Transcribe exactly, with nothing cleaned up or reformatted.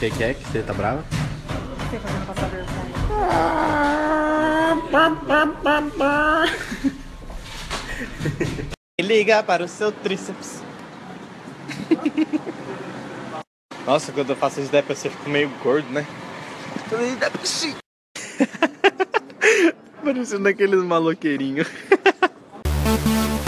que que é que você tá brava? Você fazendo passar vergonha. Liga para o seu tríceps. Nossa, quando eu faço isso daí, você fica meio gordo, né? Parecendo aqueles maloqueirinhos.